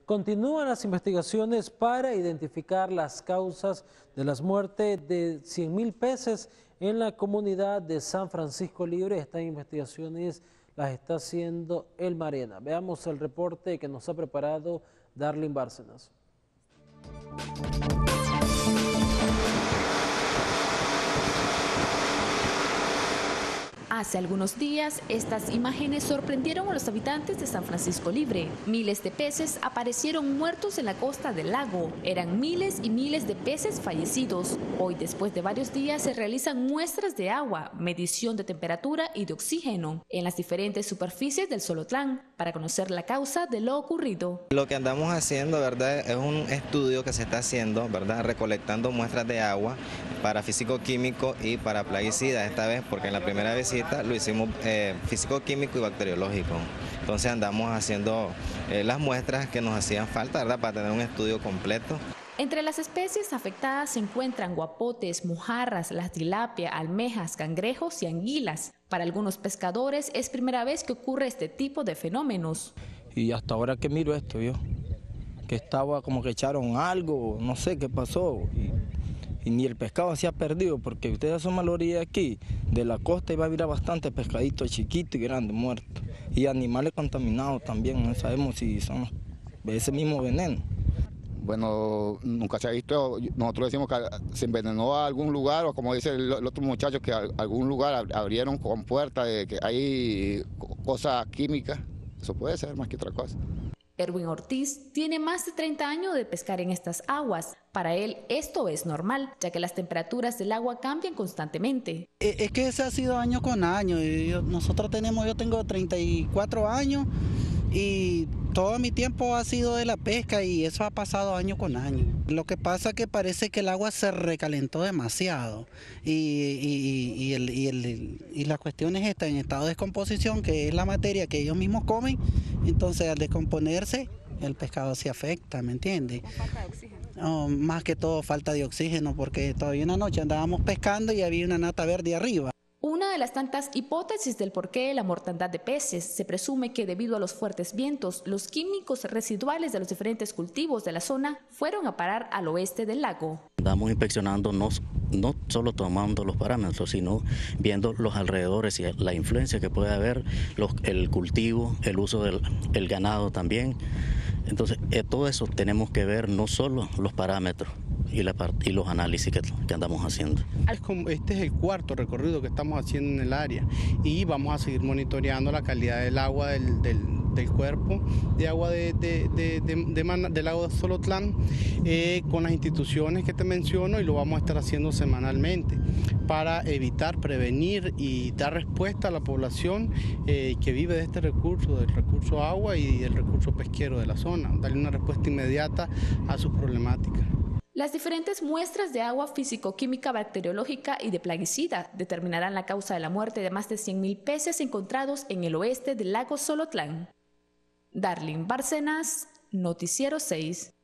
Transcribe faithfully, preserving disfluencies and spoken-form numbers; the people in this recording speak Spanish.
Continúan las investigaciones para identificar las causas de las muertes de cien mil peces en la comunidad de San Francisco Libre. Estas investigaciones las está haciendo el Marena. Veamos el reporte que nos ha preparado Darlene Bárcenas. Hace algunos días, estas imágenes sorprendieron a los habitantes de San Francisco Libre. Miles de peces aparecieron muertos en la costa del lago. Eran miles y miles de peces fallecidos. Hoy, después de varios días, se realizan muestras de agua, medición de temperatura y de oxígeno en las diferentes superficies del Solotlán para conocer la causa de lo ocurrido. Lo que andamos haciendo, ¿verdad?, es un estudio que se está haciendo, ¿verdad?, recolectando muestras de agua para físico-químico y para plaguicida, esta vez porque en la primera visita lo hicimos eh, físico-químico y bacteriológico. Entonces andamos haciendo eh, las muestras que nos hacían falta, ¿verdad?, para tener un estudio completo. Entre las especies afectadas se encuentran guapotes, mojarras, las tilapia, almejas, cangrejos y anguilas. Para algunos pescadores es primera vez que ocurre este tipo de fenómenos. Y hasta ahora que miro esto, yo, que estaba como que echaron algo, no sé qué pasó. Y... Y ni el pescado se ha perdido, porque ustedes son mayoría aquí, de la costa iba a haber bastante pescadito chiquito y grande muerto. Y animales contaminados también, no sabemos si son de ese mismo veneno. Bueno, nunca se ha visto, nosotros decimos que se envenenó a algún lugar, o como dice el, el otro muchacho, que a algún lugar abrieron con puerta de que hay cosas químicas, eso puede ser más que otra cosa. Erwin Ortiz tiene más de treinta años de pescar en estas aguas. Para él esto es normal, ya que las temperaturas del agua cambian constantemente. Es que ese ha sido año con año. Yo, nosotros tenemos, yo tengo treinta y cuatro años y todo mi tiempo ha sido de la pesca y eso ha pasado año con año. Lo que pasa es que parece que el agua se recalentó demasiado y, y, y, el, y, el, y la cuestión es esta, en estado de descomposición, que es la materia que ellos mismos comen, entonces al descomponerse el pescado se afecta, ¿me entiendes? ¿Con falta de oxígeno? Oh, más que todo falta de oxígeno, porque todavía una noche andábamos pescando y había una nata verde arriba. Una de las tantas hipótesis del porqué de la mortandad de peces, se presume que debido a los fuertes vientos, los químicos residuales de los diferentes cultivos de la zona fueron a parar al oeste del lago. Andamos inspeccionando no, no solo tomando los parámetros, sino viendo los alrededores y la influencia que puede haber, los, el cultivo, el uso del el ganado también. Entonces, eh, todo eso tenemos que ver, no solo los parámetros y, la, y los análisis que, que andamos haciendo. Este es el cuarto recorrido que estamos haciendo en el área y vamos a seguir monitoreando la calidad del agua del, del, del cuerpo de agua de, de, de, de, de Man, del lago de Solotlán eh, con las instituciones que te menciono, y lo vamos a estar haciendo semanalmente para evitar, prevenir y dar respuesta a la población eh, que vive de este recurso, del recurso agua y del recurso pesquero de la zona, darle una respuesta inmediata a sus problemáticas. Las diferentes muestras de agua físico-química, bacteriológica y de plaguicida determinarán la causa de la muerte de más de cien mil peces encontrados en el oeste del lago Solotlán. Darlene Bárcenas, Noticiero seis.